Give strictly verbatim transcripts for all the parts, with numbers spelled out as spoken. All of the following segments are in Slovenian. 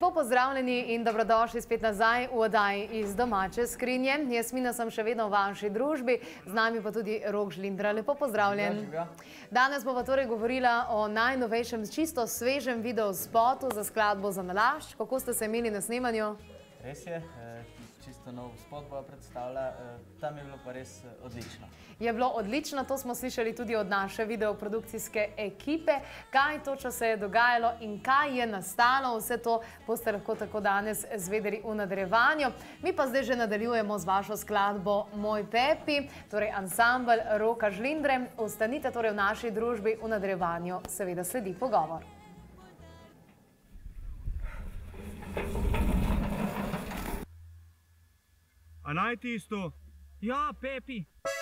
Lepo pozdravljeni in dobrodošli spet nazaj v oddaji iz domače skrinje. Jasmina sem še vedno v vaši družbi, z nami pa tudi Rok Žlindra. Lepo pozdravljen. Danes bova torej govorila o najnovejšem, čisto svežem videospotu za skladbo Za nalašč. Kako ste se imeli na snemanju? Res je, čisto nov spot bova predstavila, tam je bilo pa res odlično. Je bilo odlično, to smo slišali tudi od naše videoprodukcijske ekipe. Kaj točno se je dogajalo in kaj je nastalo, vse to boste lahko tako danes zvedeli v nadaljevanju. Mi pa zdaj že nadaljujemo z vašo skladbo Moj Pepi, torej ansambel Roka Žlindre. Ostanite torej v naši družbi, v nadaljevanju seveda sledi pogovor. A naj tisto? Ja, Pepi.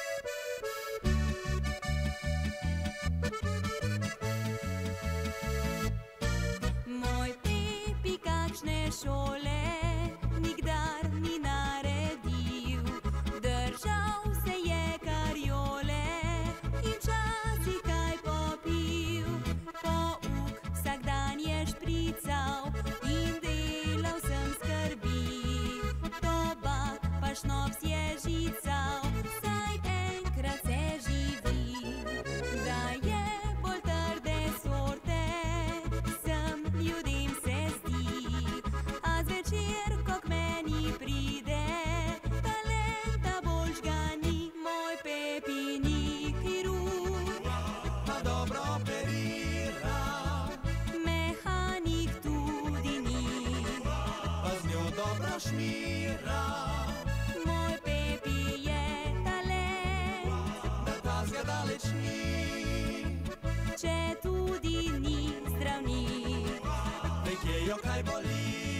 Moj Pepi, kakšne šole nikdar ni naredil. Držal se je karjole in včasih kaj popil. Pouk vsak dan je šprical in delal sem skrbi. Tobak pa šnops je žical, saj enkrat se živi. Da je bolj trde sorte, sem ljudem se zdi. A zvečer, ko k meni pride, talenta boljš ga ni. Moj Pepi ni kirurg, pa dobro operira, mehanik tudi ni, pa z njo dobro šmira. Moj Pepi je talent, Da tazga daleč ni, če tudi ni zdravnik. nekje jo kaj boli.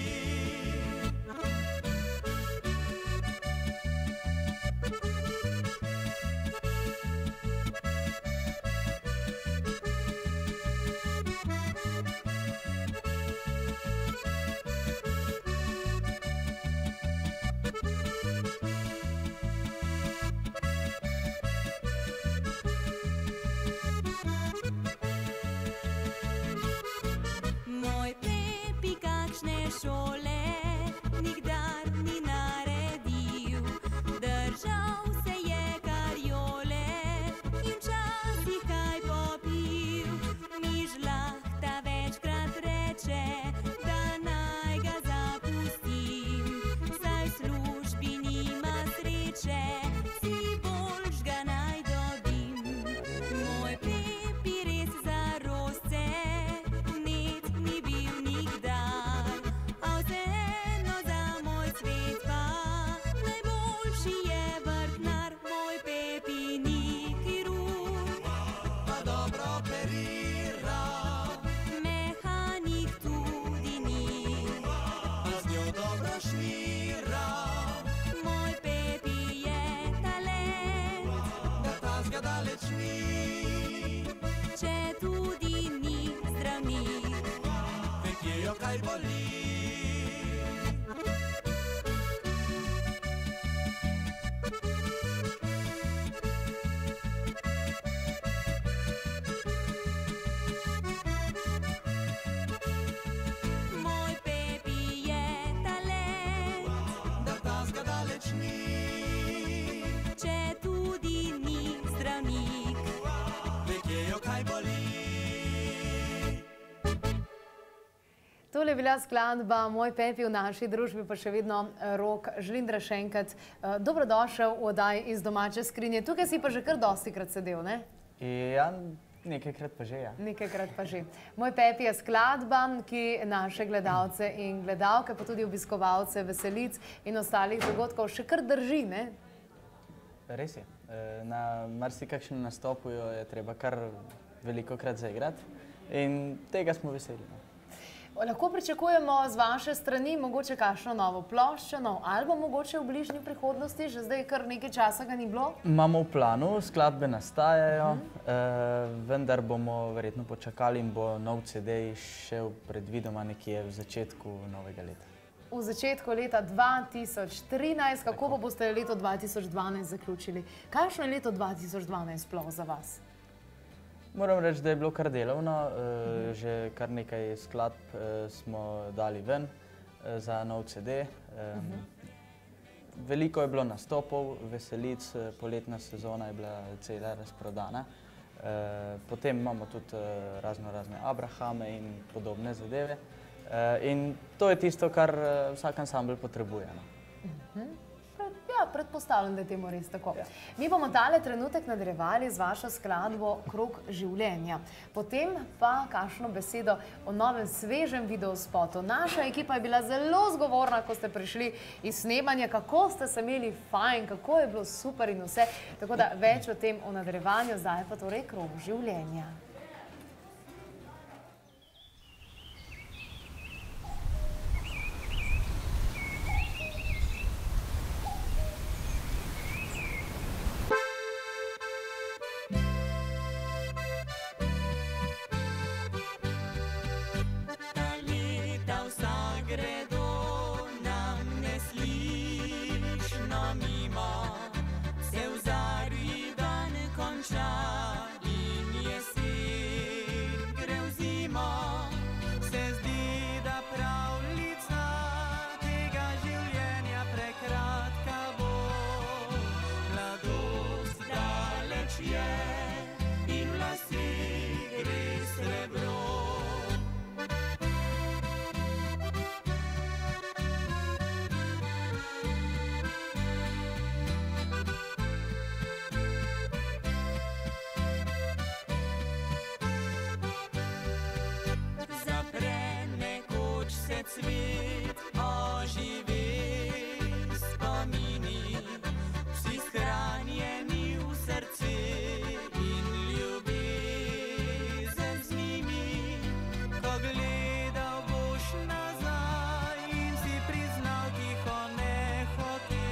Moj Pepi, kakšne šole nikdar ni naredil. Držal se je karjole in včasih kaj popil. Mi žlahta večkrat reče, da naj ga zapustim. Saj v službi nima sreče, si boljš ga naj dobim. Moj Pepi res zarosce, vnet ni bil nikdar. A vseeno za moj svet pa najboljši je vrtnar. Moj Pepi ni kirurg, Pa dobro operira, mehanik tudi ni, pa z njo dobro šmira. moj Pepi je talent, Da tazga daleč ni, če tudi ni zdravnik. nekje jo kaj boli. Moj Pepi je talent, Da tazga daleč ni, če tudi ni zdravnik. nekje jo kaj boli. Tole je bila skladba Moj Pepi, v naši družbi pa še vedno Rok Žlindra. Še enkrat dobrodošel v oddaji iz domače skrinje. Tukaj si pa že kar dostikrat sedel, ne? Ja, nekajkrat pa že, ja. Nekajkrat pa že. Moj Pepi je skladba, ki naše gledalce in gledalke, pa tudi obiskovalce veselic in ostalih dogodkov še kar drži, ne? Res je. Na marsikakšnem nastopu jo je treba kar velikokrat zaigrati in tega smo veseli. Lahko pričakujemo z vaše strani mogoče kakšno novo ploščo, nov album mogoče v bližnji prihodnosti, že zdaj kar nekaj časa ga ni bilo? Imamo v planu, skladbe nastajajo, vendar bomo verjetno počakali in bo nov ce de šel predvidoma nekje v začetku novega leta. V začetku leta dva tisoč trinajst, kako pa boste leto dva tisoč dvanajst zaključili? Kakšno je leto dva tisoč dvanajst sploh za vas? Moram reči, da je bilo kar delovno, že kar nekaj skladb smo dali ven. eh, za nov C D. Um, veliko je bilo nastopov, veselic, eh, poletna sezona je bila cela razprodana. Eh, potem imamo tudi eh, razno razne Abrahame in podobne zadeve. Eh, in to je tisto, kar eh, vsak ansambel potrebuje. No. Pred, ja, predpostavljam, da je temu res tako. Ja. Mi bomo tale trenutek nadaljevali z vašo skladbo Krog življenja. Potem pa kakšno besedo o novem svežem videospotu. Naša ekipa je bila zelo zgovorna, ko ste prišli iz snemanja, kako ste se imeli fajn, kako je bilo super in vse. Tako da več o tem v nadaljevanju, zdaj pa torej Krog življenja. Cvet oživi spomini, vsi shranjeni v srce in ljubezen z njimi. Ko gledal boš nazaj in si priznal tiho nehote,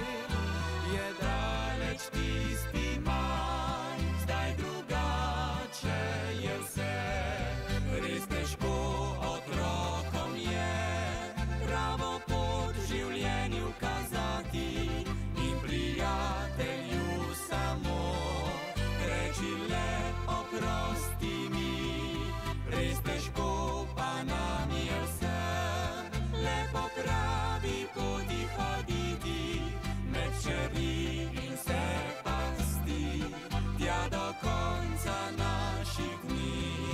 je daleč tisti maj, zdaj drugače je vse. Res težko otrokom je pravo pot v življenju kazati in prijatelju samo reči le oprosti mi. Res težko pa nam je vsem le po pravi poti hoditi med čeri in se pasti tja do konca naših dni.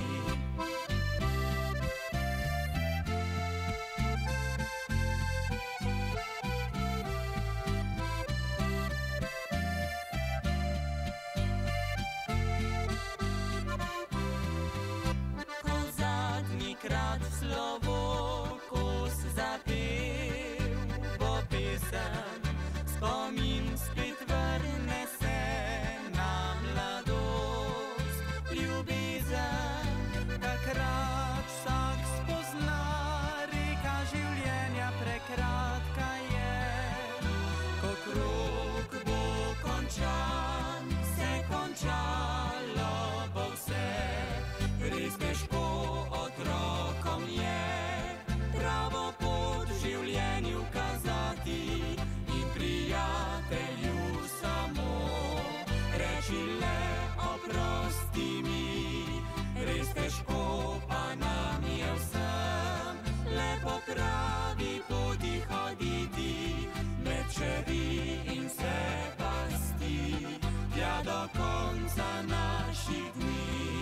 Krat slovo kos zapel, bo pesem spomin spet vrne se na mladost, ljubezen. Takrat vsak spozna, reka življenja prekratka je. Ko krog bo končan, se končalo bo vse. Res težko otrokom je pravo pot v življenju kazati in prijatelju samo reči le oprosti mi. Res težko pa nam je vsem le po pravi poti hoditi med čeri in se pasti tja do konca naših dni.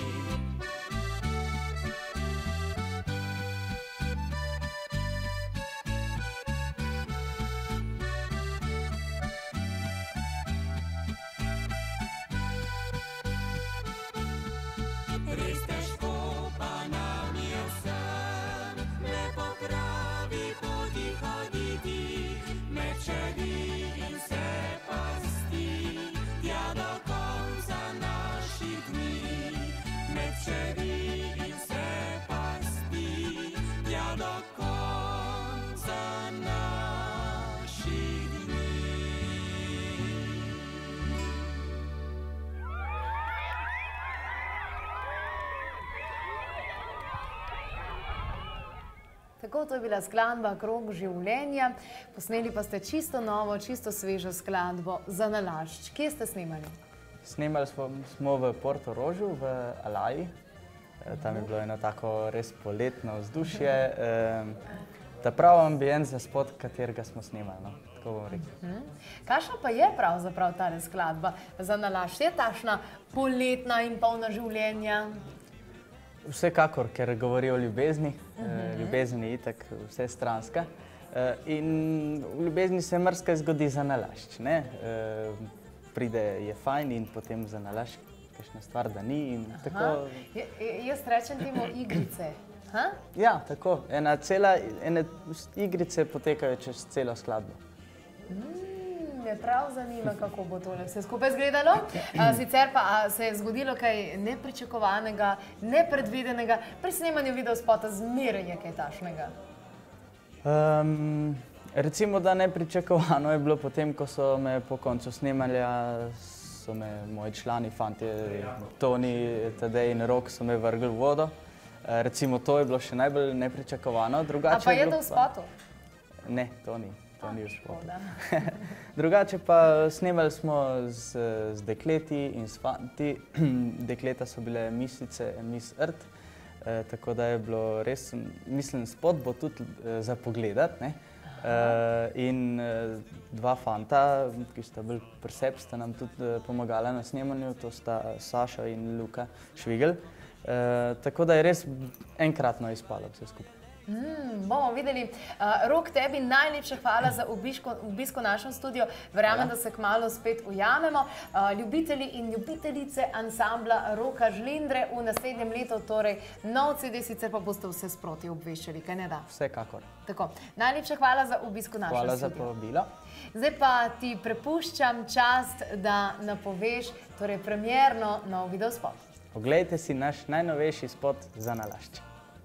Res težko pa nam je vsem le po pravi poti hoditi med čeri in se pasti tja do konca naših dni. Med čeri in se pasti tja do konca naših dni. Tako, to je bila skladba Krog življenja. Posneli pa ste čisto novo, čisto svežo skladbo za nalašč. Kje ste snemali? Snemali smo, smo v Portorožu, v Alaji. Tam je bilo eno tako res poletno vzdušje. ta pravi ambient za spot, katerega smo snemali, no, tako bom rekel. Kakšna pa je pravzaprav tale skladba za nalašč? Je takšna poletna in polna življenja? Vsekakor, ker govori o ljubezni, ljubezen je itak vsestranska. In v ljubezni se marsikaj zgodi za nalašč, ne. Pride, je fajn in potem za nalašč kakšna stvar, da ni in tako. Jaz rečem temu igrice. Ja, tako. Ena cela, ene igrice potekajo čez celo skladbo. Me prav zanima, kako bo tole vse skupaj izgledalo. Sicer pa se je zgodilo kaj nepričakovanega, nepredvidenega, pri snemanju videospota zmeraj je kaj takšnega. Recimo, da nepričakovano je bilo potem, ko so me po koncu snemanja, so me moji člani, fantje, Toni, Tadej in Rok, so me vrgli v vodo. Recimo, to je bilo še najbolj nepričakovano. A pa je to v spotu? Ne, to ni. To ni v spotu. Drugače pa snemali smo z dekleti in s fanti. Dekleta so bile Mislice, Miss Earth, tako da je bilo res, mislim, spot bo tudi za pogledat, ne. In dva fanta, ki sta bolj pri sebi, sta nam tudi pomagala na snemanju, to sta Saša in Luka Švigel. Tako da je res enkratno izpalo vse skupaj. Bomo videli. Rok, tebi najlepša hvala za obisk v našem studiu. Verjamem, da se kmalu spet ujamemo. Ljubitelji in ljubiteljice ansambla Roka Žlindre v naslednjem letu, torej nov C D, sicer pa boste vse sproti obveščali, kaj ne da? Vsekakor. Tako. Najlepša hvala za obisk v našem studiu. Hvala za povabilo. Zdaj pa ti prepuščam čast, da napoveš torej premierno nov videospot. Poglejte si naš najnovejši spot za nalašč.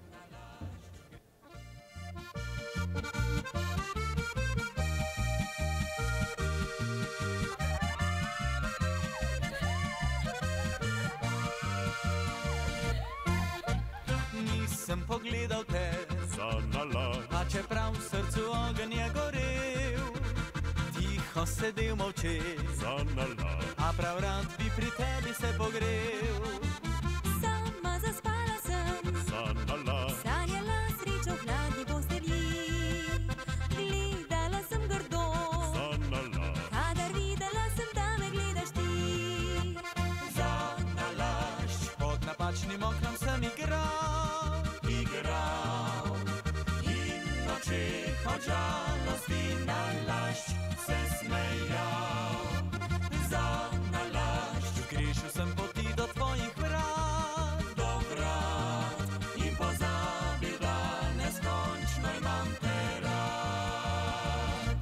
Nisem pogledal te, a čeprav v srcu ogenj je gorel, tiho sedel molčeč, a prav rad bi pri tebi se pogrel. Sama zaspala sem, sanjala srečo v hladni postelji, gledala sem grdo, kadar videla sem, da me gledaš ti. Za nalašč pod napačnim oknom sem igral, igral in v očeh od žalosti nalašč se smejal. Za nalašč grešil sem poti do tvojih vrat, do vrat in pozabil, da neskončno imam te rad.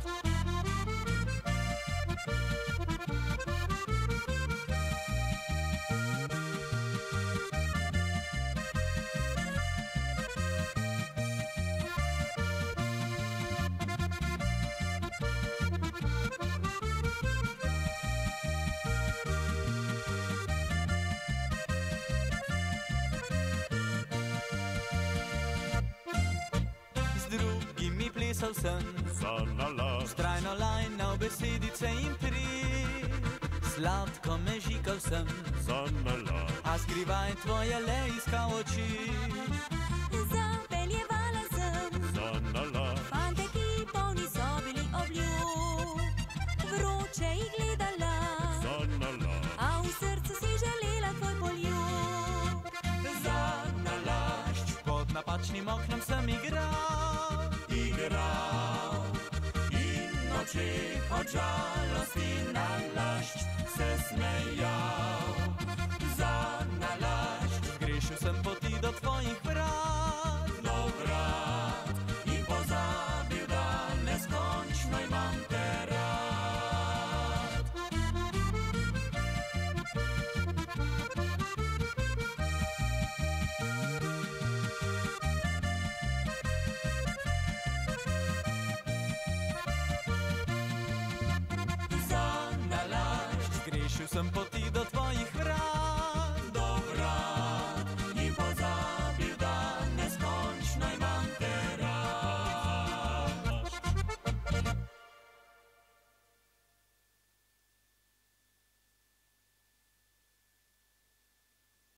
Drugimi plesal sem, vztrajno lajnal besedice in pri, sladko me žikal sem, a skrivaj tvoje le iskal oči. Zapeljevala sem, fante, ki polni so bili obljub, vroče jih gledala, a v srcu si želela tvoj poljub. Za nalašč pod napačnim oknom sem igral, igral in v očeh od žalosti nalašč se smejal. Za nalašč grešil sem poti do tvojih vrat, do vrat in pozabil, da neskončno imam te rad. Za nalašč grešil sem poti